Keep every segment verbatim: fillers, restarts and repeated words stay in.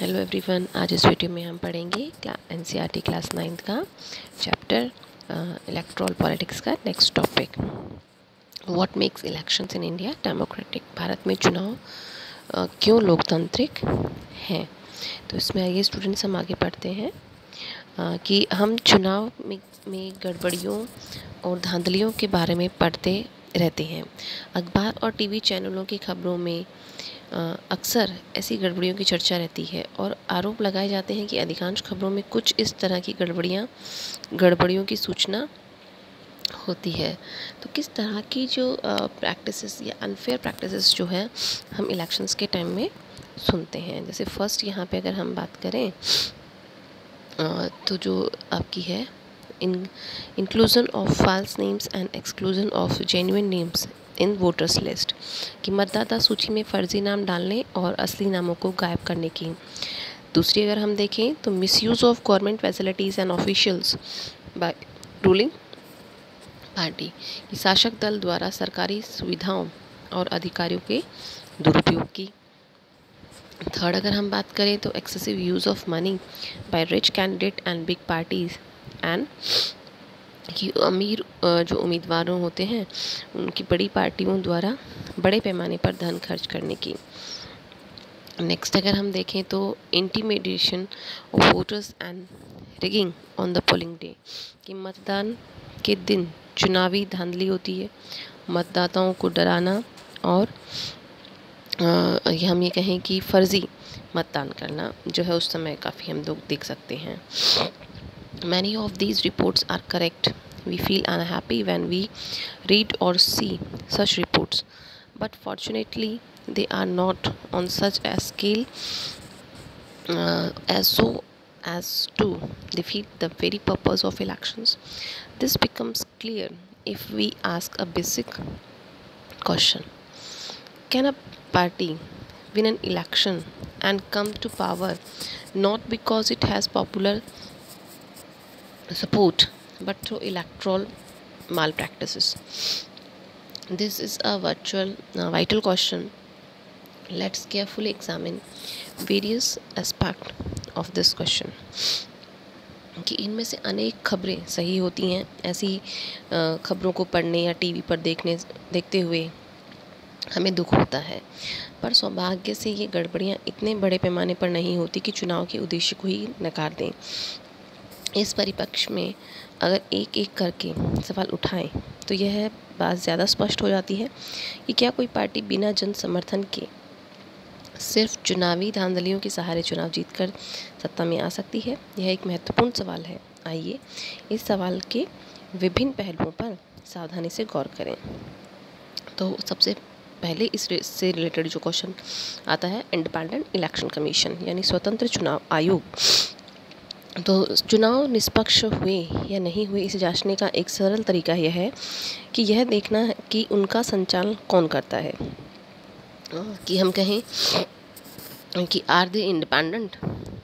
Hello everyone, आज इस video में हम पढ़ेंगे N C E R T class ninth का चैप्टर इलेक्टोरल पॉलिटिक्स का next topic. What makes elections in India democratic. भारत में चुनाव uh, क्यों लोकतांत्रिक हैं। तो इसमें आइए स्टूडेंट्स हम आगे पढ़ते हैं uh, कि हम चुनाव में, में गड़बड़ियों और धांधलियों के बारे में पढ़ते रहते हैं। अखबार और टीवी चैनलों की खबरों में अक्सर ऐसी गड़बड़ियों की चर्चा रहती है और आरोप लगाए जाते हैं कि अधिकांश खबरों में कुछ इस तरह की गड़बड़ियाँ गड़बड़ियों की सूचना होती है। तो किस तरह की जो प्रैक्टिसेस या अनफेयर प्रैक्टिसेस जो है हम इलेक्शंस के टाइम में सुनते हैं। जैसे फर्स्ट यहाँ पे अगर हम बात करें तो जो आपकी है in inclusion of false names and exclusion of genuine names in voters list, कि मतदाता सूची में फ़र्ज़ी नाम डालने और असली नामों को गायब करने की। दूसरी अगर हम देखें तो misuse of government facilities and officials by ruling party, कि शासक दल द्वारा सरकारी सुविधाओं और अधिकारियों के दुरुपयोग की। थर्ड अगर हम बात करें तो excessive use of money by rich candidate and big parties and, कि अमीर जो उम्मीदवारों होते हैं उनकी बड़ी पार्टियों द्वारा बड़े पैमाने पर धन खर्च करने की। नेक्स्ट अगर हम देखें तो intimidation of voters and rigging on the polling day, कि मतदान के दिन चुनावी धांधली होती है, मतदाताओं को डराना और आ, हम ये कहें कि फ़र्ज़ी मतदान करना जो है उस समय काफ़ी हम लोग देख सकते हैं। Many of these reports are correct. We feel unhappy when we read or see such reports, but fortunately they are not on such a scale uh, as so as to defeat the very purpose of elections. This becomes clear if we ask a basic question: can a party win an election and come to power not because it has popular support but through electoral malpractices? This is a virtual uh, vital question. Let's carefully examine various aspects of this question. कि इनमें से अनेक खबरें सही होती हैं। ऐसी खबरों को पढ़ने या टीवी पर देखने देखते हुए हमें दुख होता है, पर सौभाग्य से ये गड़बड़ियाँ इतने बड़े पैमाने पर नहीं होती कि चुनाव के उद्देश्य को ही नकार दें। इस परिप्रेक्ष्य में अगर एक एक करके सवाल उठाएं तो यह बात ज़्यादा स्पष्ट हो जाती है कि क्या कोई पार्टी बिना जन समर्थन के सिर्फ चुनावी धांधलियों के सहारे चुनाव जीतकर सत्ता में आ सकती है। यह एक महत्वपूर्ण सवाल है। आइए इस सवाल के विभिन्न पहलुओं पर सावधानी से गौर करें। तो सबसे पहले इस से रिलेटेड जो क्वेश्चन आता है, इंडिपेंडेंट इलेक्शन कमीशन यानी स्वतंत्र चुनाव आयोग। तो चुनाव निष्पक्ष हुए या नहीं हुए इसे जांचने का एक सरल तरीका यह है कि यह देखना है कि उनका संचालन कौन करता है। कि हम कहें कि are they independent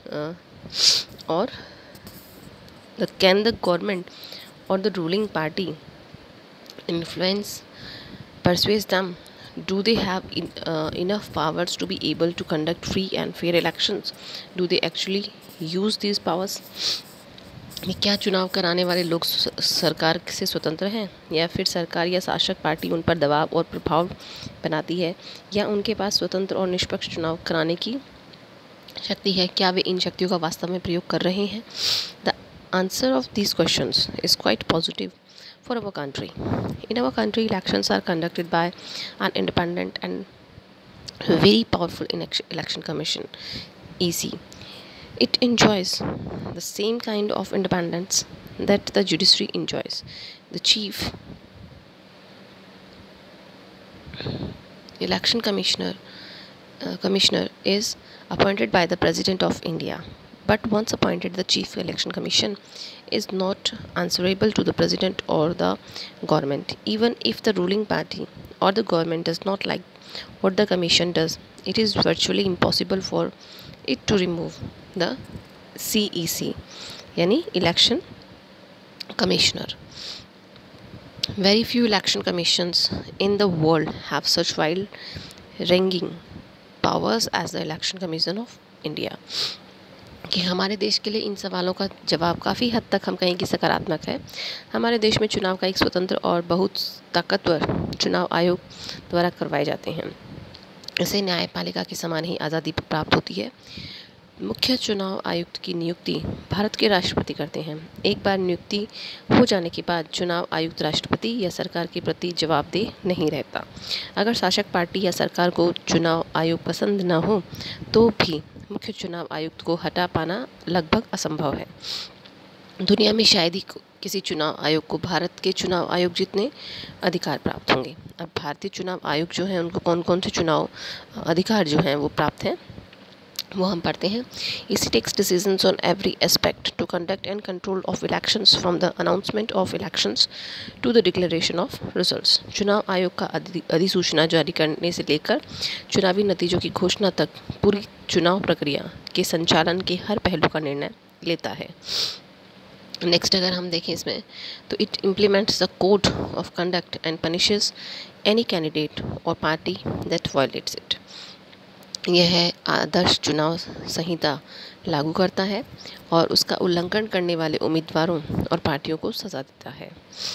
or the can the government or the ruling party influence persuade them. Do they have in, uh, enough powers to be able to conduct free and fair elections? Do they actually use these powers? क्या चुनाव कराने वाले लोग सरकार से स्वतंत्र हैं या फिर सरकार या शासक पार्टी उन पर दबाव और प्रभाव बनाती है, या उनके पास स्वतंत्र और निष्पक्ष चुनाव कराने की शक्ति है? क्या वे इन शक्तियों का वास्तव में प्रयोग कर रहे हैं? The answer of these questions is quite positive for our country. In our country, elections are conducted by an independent and very powerful election commission, E C. It enjoys the same kind of independence that the judiciary enjoys. The chief election commissioner uh, commissioner is appointed by the President of India. But once appointed, the Chief Election Commission is not answerable to the President or the government. Even if the ruling party or the government does not like what the Commission does, it is virtually impossible for it to remove the C E C, यानी Election Commissioner. Very few election commissions in the world have such wide-ranging powers as the Election Commission of India. कि हमारे देश के लिए इन सवालों का जवाब काफ़ी हद तक हम कहें कि सकारात्मक है। हमारे देश में चुनाव का एक स्वतंत्र और बहुत ताकतवर चुनाव आयोग द्वारा करवाए जाते हैं। इसे न्यायपालिका के समान ही आज़ादी प्राप्त होती है। मुख्य चुनाव आयुक्त की नियुक्ति भारत के राष्ट्रपति करते हैं। एक बार नियुक्ति हो जाने के बाद चुनाव आयुक्त राष्ट्रपति या सरकार के प्रति जवाबदेह नहीं रहता। अगर शासक पार्टी या सरकार को चुनाव आयोग पसंद न हो तो भी मुख्य चुनाव आयुक्त को हटा पाना लगभग असंभव है। दुनिया में शायद ही किसी चुनाव आयोग को भारत के चुनाव आयोग जितने अधिकार प्राप्त होंगे। अब भारतीय चुनाव आयोग जो है उनको कौन कौन से चुनाव अधिकार जो हैं वो प्राप्त हैं वो हम पढ़ते हैं। इसी takes decisions on every aspect to conduct and control of elections from the announcement of elections to the declaration of results. चुनाव आयोग का अधिसूचना जारी करने से लेकर चुनावी नतीजों की घोषणा तक पूरी चुनाव प्रक्रिया के संचालन के हर पहलू का निर्णय लेता है। नेक्स्ट अगर हम देखें इसमें तो it implements the code of conduct and punishes any candidate or party that violates it. यह है आदर्श चुनाव संहिता लागू करता है और उसका उल्लंघन करने वाले उम्मीदवारों और पार्टियों को सज़ा देता है।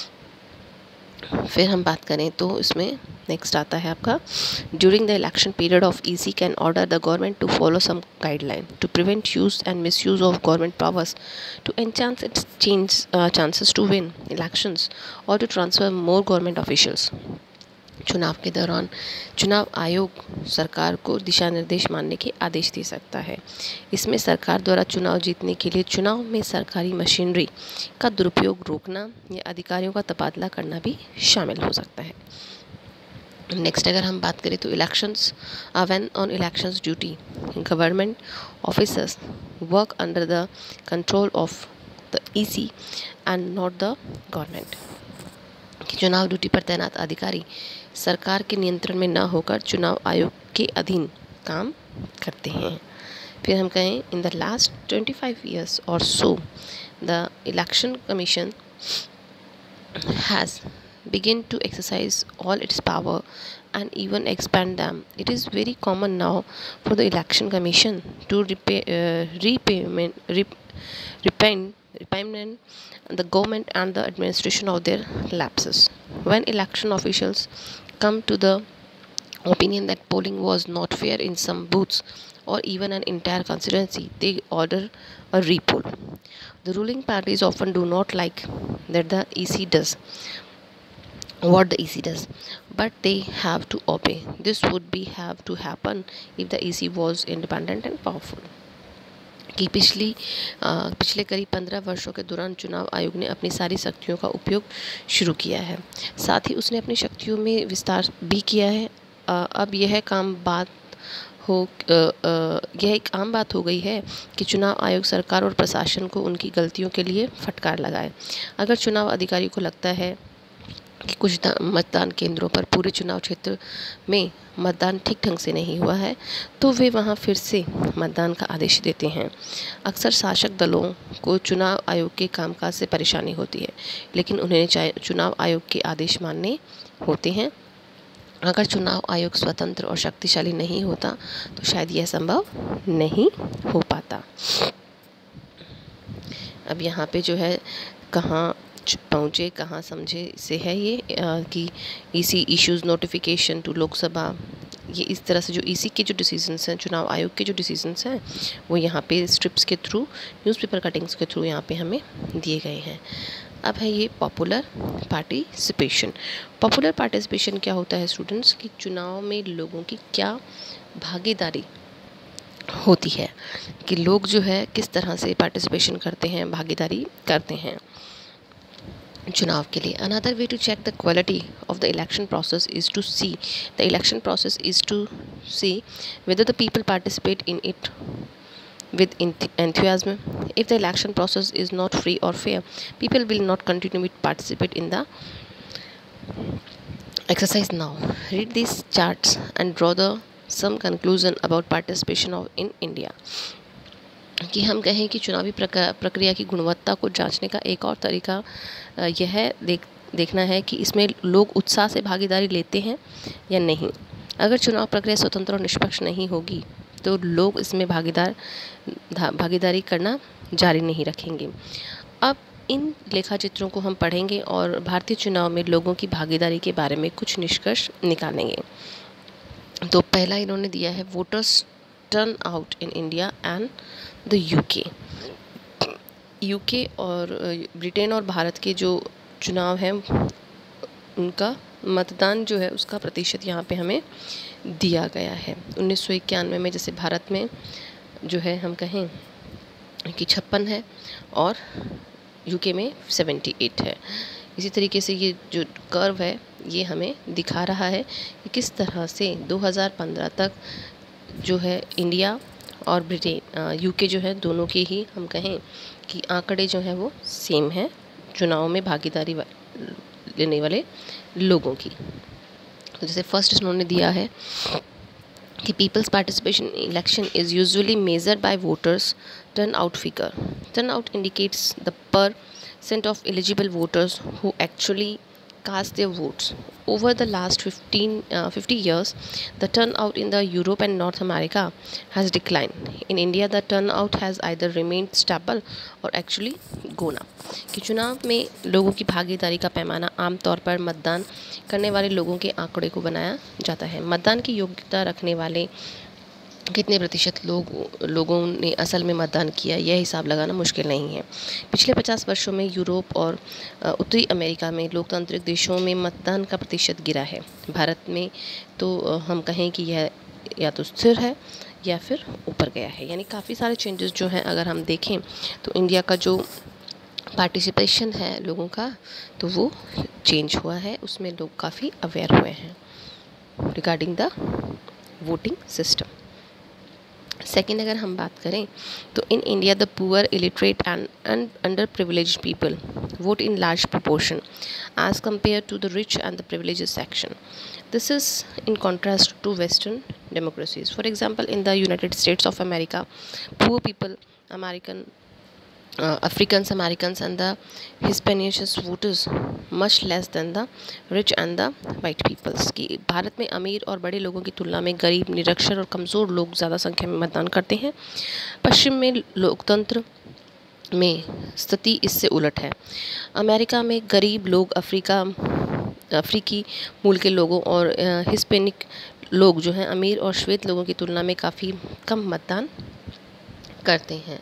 फिर हम बात करें तो इसमें नेक्स्ट आता है आपका during the election period of EC can order the government to follow some guideline to prevent use and misuse of government powers to enhance its change chances to win elections or to transfer more government officials. चुनाव के दौरान चुनाव आयोग सरकार को दिशा निर्देश मानने के आदेश दे सकता है। इसमें सरकार द्वारा चुनाव जीतने के लिए चुनाव में सरकारी मशीनरी का दुरुपयोग रोकना या अधिकारियों का तबादला करना भी शामिल हो सकता है। नेक्स्ट अगर हम बात करें तो elections when on elections duty government officers work under the control of the EC and not the government. कि चुनाव ड्यूटी पर तैनात अधिकारी सरकार के नियंत्रण में न होकर चुनाव आयोग के अधीन काम करते हैं। फिर हम कहें in the last twenty five years or so the election commission has begin to exercise all its power and even expand them. It is very common now for the election commission to repay, uh, repayment, rep, repayment, repayment the government and the administration of their lapses. When election officials come to the opinion that polling was not fair in some booths or even an entire constituency, they order a repoll. The ruling parties often do not like that the E C does what the E C does, but they have to obey. This would be have to happen if the E C was independent and powerful. कि पिछली पिछले करीब पंद्रह वर्षों के दौरान चुनाव आयोग ने अपनी सारी शक्तियों का उपयोग शुरू किया है। साथ ही उसने अपनी शक्तियों में विस्तार भी किया है। अब यह काम बात हो यह एक आम बात हो गई है कि चुनाव आयोग सरकार और प्रशासन को उनकी गलतियों के लिए फटकार लगाए। अगर चुनाव अधिकारी को लगता है कि कुछ मतदान केंद्रों पर पूरे चुनाव क्षेत्र में मतदान ठीक ढंग से नहीं हुआ है तो वे वहां फिर से मतदान का आदेश देते हैं। अक्सर शासक दलों को चुनाव आयोग के कामकाज से परेशानी होती है, लेकिन उन्हें चुनाव आयोग के आदेश मानने होते हैं। अगर चुनाव आयोग स्वतंत्र और शक्तिशाली नहीं होता तो शायद यह संभव नहीं हो पाता। अब यहाँ पे जो है कहाँ पहुँचे कहाँ समझे से है ये आ, कि EC issues notification to Lok Sabha. ये इस तरह से जो ईसी के जो डिसीजंस हैं, चुनाव आयोग के जो डिसीजंस हैं वो यहाँ पे स्ट्रिप्स के थ्रू, न्यूज़पेपर कटिंग्स के थ्रू यहाँ पे हमें दिए गए हैं। अब है ये पॉपुलर पार्टिसिपेशन। पॉपुलर पार्टिसिपेशन क्या होता है स्टूडेंट्स, कि चुनाव में लोगों की क्या भागीदारी होती है, कि लोग जो है किस तरह से पार्टिसिपेशन करते हैं, भागीदारी करते हैं चुनाव के लिए। Another way to check the quality of the election process is to see the election process is to see whether the people participate in it with enthusiasm. If the election process is not free or fair, people will not continue to participate in the exercise now. Read these charts and draw the some conclusion about participation of in India. कि हम कहें कि चुनावी प्रक्रिया की गुणवत्ता को जांचने का एक और तरीका यह देख देखना है कि इसमें लोग उत्साह से भागीदारी लेते हैं या नहीं। अगर चुनाव प्रक्रिया स्वतंत्र और निष्पक्ष नहीं होगी तो लोग इसमें भागीदार भागीदारी करना जारी नहीं रखेंगे। अब इन लेखा चित्रों को हम पढ़ेंगे और भारतीय चुनाव में लोगों की भागीदारी के बारे में कुछ निष्कर्ष निकालेंगे। तो पहला इन्होंने दिया है voters turn out in India and the UK. UK और ब्रिटेन और भारत के जो चुनाव हैं उनका मतदान जो है उसका प्रतिशत यहाँ पे हमें दिया गया है। उन्नीस सौ इक्यानवे में जैसे भारत में जो है हम कहें कि छप्पन है और यूके में अठहत्तर है। इसी तरीके से ये जो कर्व है ये हमें दिखा रहा है कि किस तरह से दो हज़ार पंद्रह तक जो है इंडिया और ब्रिटेन यूके जो है दोनों के ही हम कहें कि आंकड़े जो हैं वो सेम हैं चुनाव में भागीदारी लेने वाले लोगों की। तो जैसे फर्स्ट उन्होंने दिया है कि peoples participation in election is usually measured by voters turn out figure. Turn out indicates the percent of eligible voters who actually cast their votes. Over the last fifteen, uh, fifty years, the turnout in the Europe and North America has declined. In India, the turnout has either remained stable or actually gone up. कि चुनाव में लोगों की भागीदारी का पैमाना आमतौर पर मतदान करने वाले लोगों के आंकड़े को बनाया जाता है। मतदान की योग्यता रखने वाले कितने प्रतिशत लोग लोगों ने असल में मतदान किया यह हिसाब लगाना मुश्किल नहीं है। पिछले पचास वर्षों में यूरोप और उत्तरी अमेरिका में लोकतांत्रिक देशों में मतदान का प्रतिशत गिरा है। भारत में तो हम कहें कि यह या तो स्थिर है या फिर ऊपर गया है। यानी काफ़ी सारे चेंजेस जो हैं अगर हम देखें तो इंडिया का जो पार्टिसिपेशन है लोगों का तो वो चेंज हुआ है, उसमें लोग काफ़ी अवेयर हुए हैं regarding the voting system. Second अगर हम बात करें तो in India the poor illiterate and underprivileged people vote in large proportion as compare to the rich and the privileged section. This is in contrast to western democracies. For example in the United States of America poor people American Uh, Africans Americans and the Hispanics voters much less than the rich and the white peoples। की भारत में अमीर और बड़े लोगों की तुलना में गरीब, निरक्षर और कमज़ोर लोग ज़्यादा संख्या में मतदान करते हैं। पश्चिम में लोकतंत्र में स्थिति इससे उलट है। अमेरिका में गरीब लोग अफ्रीका अफ्रीकी मूल के लोगों और हिस्पैनिक लोग जो हैं अमीर और श्वेत लोगों की तुलना में काफ़ी कम मतदान करते हैं।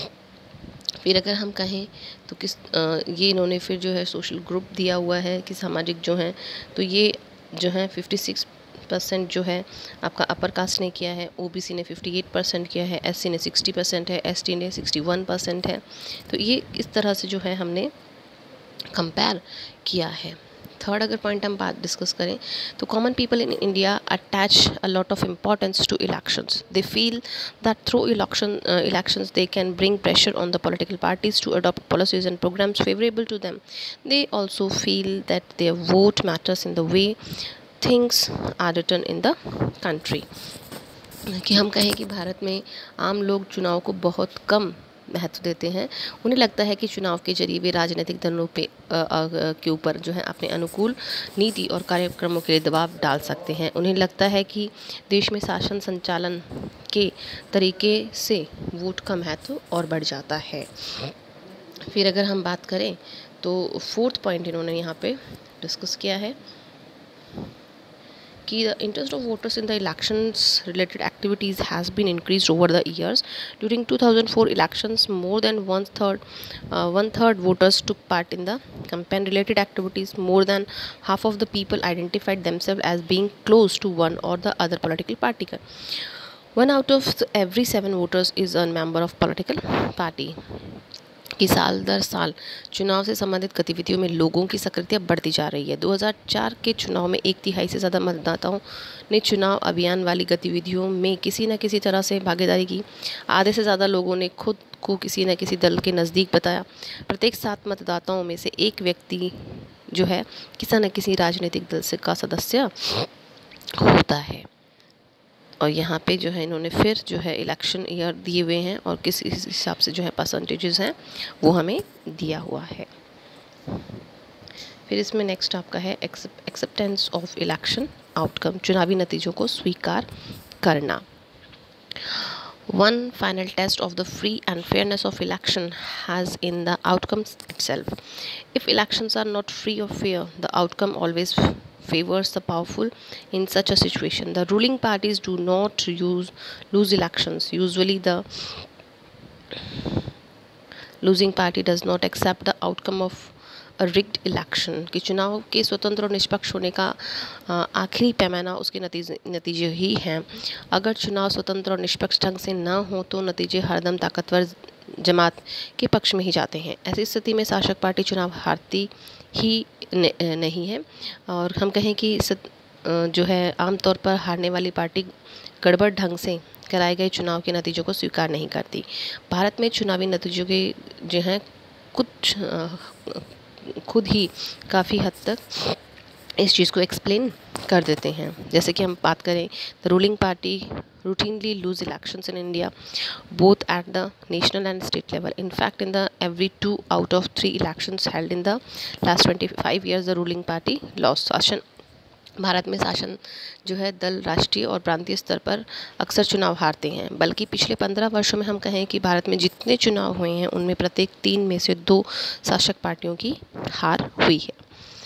फिर अगर हम कहें तो किस आ, ये इन्होंने फिर जो है सोशल ग्रुप दिया हुआ है कि सामाजिक जो हैं तो ये जो है छप्पन परसेंट जो है आपका अपर कास्ट ने किया है, ओबीसी ने अट्ठावन परसेंट किया है, एससी ने साठ परसेंट है, एसटी ने इकसठ परसेंट है। तो ये इस तरह से जो है हमने कंपेयर किया है। थर्ड अगर पॉइंट हम बात डिस्कस करें तो common people in India attach a lot of importance to elections. They feel that through election elections they can bring pressure on the political parties to adopt policies and programmes favourable to them. They also feel that their vote matters in the way things are written in the country. कि हम कहें कि भारत में आम लोग चुनाव को बहुत कम महत्व देते हैं। उन्हें लगता है कि चुनाव के जरिए वे राजनीतिक दलों पे आ, आ, के ऊपर जो है अपने अनुकूल नीति और कार्यक्रमों के लिए दबाव डाल सकते हैं। उन्हें लगता है कि देश में शासन संचालन के तरीके से वोट का महत्व और बढ़ जाता है। फिर अगर हम बात करें तो फोर्थ पॉइंट इन्होंने यहाँ पे डिस्कस किया है कि the interest of voters in the elections related activities has been increased over the years. During two thousand four elections, more than one third uh, one third voters took part in the campaign related activities. More than half of the people identified themselves as being close to one or the other political party. One out of every seven voters is a member of political party. कि साल दर साल चुनाव से संबंधित गतिविधियों में लोगों की सक्रियता बढ़ती जा रही है। दो हज़ार चार के चुनाव में एक तिहाई से ज़्यादा मतदाताओं ने चुनाव अभियान वाली गतिविधियों में किसी न किसी तरह से भागीदारी की। आधे से ज़्यादा लोगों ने खुद को किसी न किसी दल के नज़दीक बताया। प्रत्येक सात मतदाताओं में से एक व्यक्ति जो है किसी न किसी राजनीतिक दल से का सदस्य होता है। और यहाँ पे जो है इन्होंने फिर जो है इलेक्शन ईयर दिए हुए हैं और किस हिसाब से जो है परसेंटेजेस हैं वो हमें दिया हुआ है। फिर इसमें नेक्स्ट आपका है एक्सेप्टेंस ऑफ इलेक्शन आउटकम, चुनावी नतीजों को स्वीकार करना। One final test of the free and fairness of election has in the outcomes itself. If elections are not free or fair, the outcome always f- favors the powerful. In such a situation, the ruling parties do not use lose elections. Usually, the losing party does not accept the outcome of a rigged election कि चुनाव के स्वतंत्र और निष्पक्ष होने का अ, आखिरी पैमाना उसके नतीजे नतीजे ही हैं। अगर चुनाव स्वतंत्र और निष्पक्ष ढंग से न हो तो नतीजे हरदम ताकतवर जमात के पक्ष में ही जाते हैं। ऐसी स्थिति में शासक पार्टी चुनाव हारती ही न, नहीं है और हम कहें कि सत, अ, जो है आमतौर पर हारने वाली पार्टी गड़बड़ ढंग से कराए गए चुनाव के नतीजों को स्वीकार नहीं करती। भारत में चुनावी नतीजों के जो हैं कुछ अ, खुद ही काफ़ी हद तक इस चीज़ को एक्सप्लेन कर देते हैं। जैसे कि हम बात करें, the ruling party routinely lose elections in India both at the national and state level. In fact, in the every two out of three elections held in the last twenty-five years, the ruling party lost. शासन भारत में शासन जो है दल राष्ट्रीय और प्रांतीय स्तर पर अक्सर चुनाव हारते हैं। बल्कि पिछले पंद्रह वर्षों में हम कहें कि भारत में जितने चुनाव हुए हैं उनमें प्रत्येक तीन में से दो शासक पार्टियों की हार हुई है।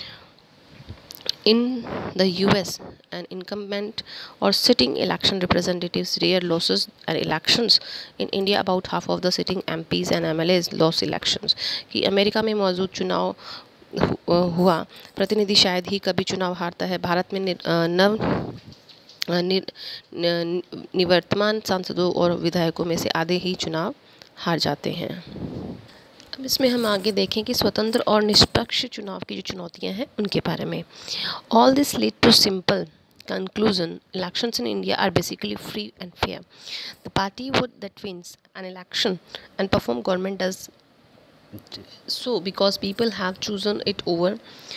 In the U S, an incumbent or sitting election representatives rare losses and elections. In India, about half of the sitting M Ps and M L As lost elections. कि अमेरिका में मौजूद चुनाव हुआ प्रतिनिधि शायद ही कभी चुनाव हारता है। भारत में नव निवर्तमान सांसदों और विधायकों में से आधे ही चुनाव हार जाते हैं। अब इसमें हम आगे देखें कि स्वतंत्र और निष्पक्ष चुनाव की जो चुनौतियां हैं उनके बारे में। All this lead to simple conclusion, elections in India are basically free and fair. The party would that wins an election and perform government does so because people have chosen it over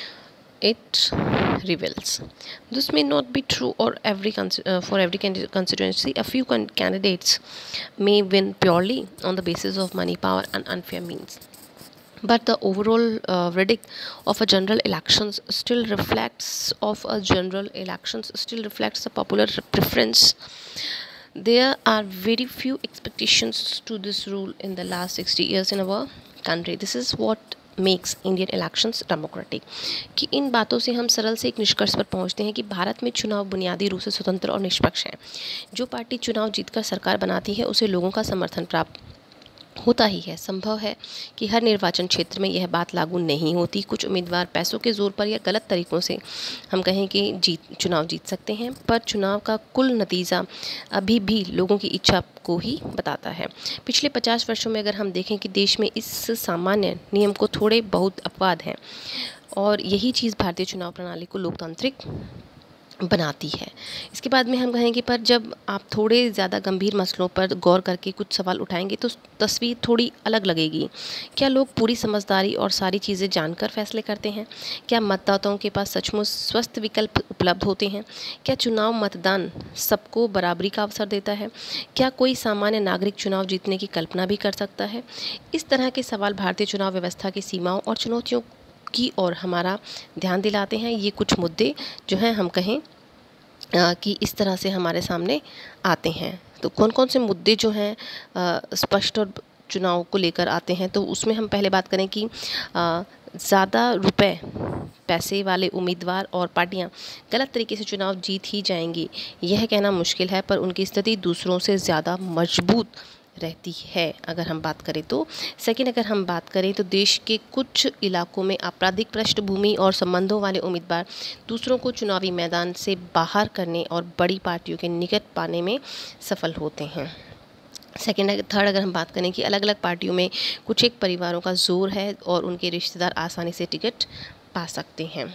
it rebels. This may not be true or every uh, for every constituency. A few candidates may win purely on the basis of money, power and unfair means. But the overall uh, verdict of a general elections still reflects of a general elections still reflects the popular preference. There are very few expectations to this rule in the last sixty years in our country. This is what makes Indian elections democratic. कि इन बातों से हम सरल से एक निष्कर्ष पर पहुंचते हैं कि भारत में चुनाव बुनियादी रूप से स्वतंत्र और निष्पक्ष है। जो पार्टी चुनाव जीतकर सरकार बनाती है उसे लोगों का समर्थन प्राप्त होता ही है। संभव है कि हर निर्वाचन क्षेत्र में यह बात लागू नहीं होती। कुछ उम्मीदवार पैसों के जोर पर या गलत तरीक़ों से हम कहें कि जीत चुनाव जीत सकते हैं, पर चुनाव का कुल नतीजा अभी भी लोगों की इच्छा को ही बताता है। पिछले पचास वर्षों में अगर हम देखें कि देश में इस सामान्य नियम को थोड़े बहुत अपवाद हैं और यही चीज़ भारतीय चुनाव प्रणाली को लोकतांत्रिक बनाती है। इसके बाद में हम कहेंगे पर जब आप थोड़े ज़्यादा गंभीर मसलों पर गौर करके कुछ सवाल उठाएंगे तो तस्वीर थोड़ी अलग लगेगी। क्या लोग पूरी समझदारी और सारी चीज़ें जानकर फैसले करते हैं? क्या मतदाताओं के पास सचमुच स्वस्थ विकल्प उपलब्ध होते हैं? क्या चुनाव मतदान सबको बराबरी का अवसर देता है? क्या कोई सामान्य नागरिक चुनाव जीतने की कल्पना भी कर सकता है? इस तरह के सवाल भारतीय चुनाव व्यवस्था की सीमाओं और चुनौतियों की ओर हमारा ध्यान दिलाते हैं। ये कुछ मुद्दे जो हैं हम कहें आ, कि इस तरह से हमारे सामने आते हैं। तो कौन कौन से मुद्दे जो हैं स्पष्ट और चुनाव को लेकर आते हैं, तो उसमें हम पहले बात करें कि ज़्यादा रुपए पैसे वाले उम्मीदवार और पार्टियां गलत तरीके से चुनाव जीत ही जाएंगी यह कहना मुश्किल है, पर उनकी स्थिति दूसरों से ज़्यादा मजबूत रहती है अगर हम बात करें तो। सेकंड, अगर हम बात करें तो देश के कुछ इलाकों में आपराधिक पृष्ठभूमि और संबंधों वाले उम्मीदवार दूसरों को चुनावी मैदान से बाहर करने और बड़ी पार्टियों के निकट पाने में सफल होते हैं। सेकेंड थर्ड अगर हम बात करें कि अलग अलग पार्टियों में कुछ एक परिवारों का जोर है और उनके रिश्तेदार आसानी से टिकट पा सकते हैं।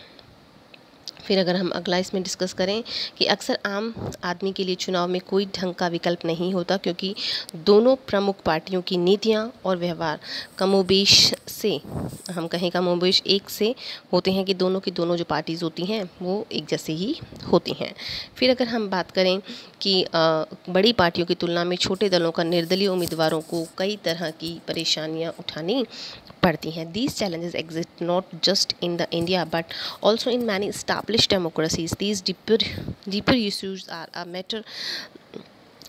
फिर अगर हम अगला इसमें डिस्कस करें कि अक्सर आम आदमी के लिए चुनाव में कोई ढंग का विकल्प नहीं होता, क्योंकि दोनों प्रमुख पार्टियों की नीतियां और व्यवहार कमोबेश से हम कहें कमोबेश एक से होते हैं कि दोनों की दोनों जो पार्टीज़ होती हैं वो एक जैसे ही होती हैं। फिर अगर हम बात करें कि आ, बड़ी पार्टियों की तुलना में छोटे दलों का निर्दलीय उम्मीदवारों को कई तरह की परेशानियाँ उठानी पड़ती हैं। These challenges exist not just in the India but also in many established democracies. These deeper deeper issues are a matter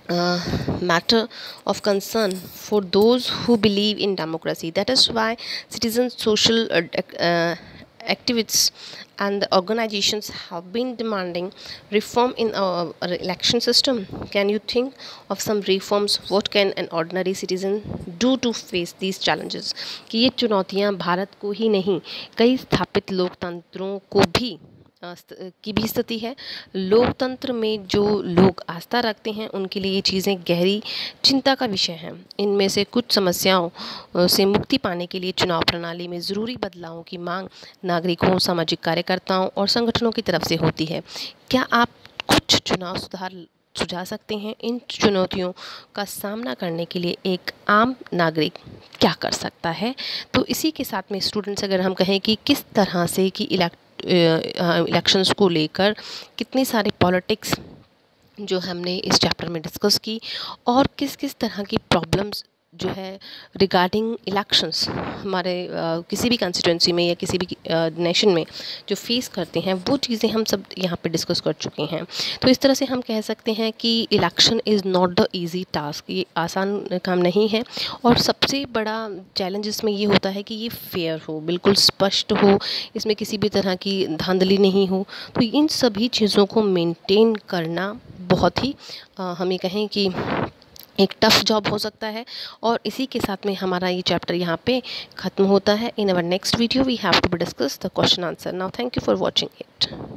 uh, matter of concern for those who believe in democracy. That is why citizens, social uh, uh, activists, and the organizations have been demanding reform in our our election system. Can you think of some reforms? What can an ordinary citizen do to face these challenges? कि ये चुनौतियां भारत को ही नहीं, कई स्थापित लोकतंत्रों को भी अ, स्त- की भी स्थिति है। लोकतंत्र में जो लोग आस्था रखते हैं उनके लिए ये चीज़ें गहरी चिंता का विषय हैं। इनमें से कुछ समस्याओं अ, से मुक्ति पाने के लिए चुनाव प्रणाली में ज़रूरी बदलावों की मांग नागरिकों, सामाजिक कार्यकर्ताओं और संगठनों की तरफ से होती है। क्या आप कुछ चुनाव सुधार सुझा सकते हैं? इन चुनौतियों का सामना करने के लिए एक आम नागरिक क्या कर सकता है? तो इसी के साथ में स्टूडेंट्स, अगर हम कहें कि किस तरह से कि इलेक्ट इलेक्शंस को लेकर कितनी सारी पॉलिटिक्स जो हमने इस चैप्टर में डिस्कस की, और किस किस तरह की प्रॉब्लम्स जो है रिगार्डिंग इलेक्शंस हमारे अ, किसी भी कंस्टिट्यूंसी में या किसी भी नेशन में जो फेस करते हैं, वो चीज़ें हम सब यहाँ पे डिस्कस कर चुके हैं। तो इस तरह से हम कह सकते हैं कि election is not the easy task, ये आसान काम नहीं है। और सबसे बड़ा चैलेंज इसमें ये होता है कि ये फेयर हो, बिल्कुल स्पष्ट हो, इसमें किसी भी तरह की धांधली नहीं हो। तो इन सभी चीज़ों को मेंटेन करना बहुत ही अ, हमें कहें कि एक टफ जॉब हो सकता है। और इसी के साथ में हमारा ये चैप्टर यहाँ पे ख़त्म होता है। In our next video we have to discuss the question answer. Now thank you for watching it.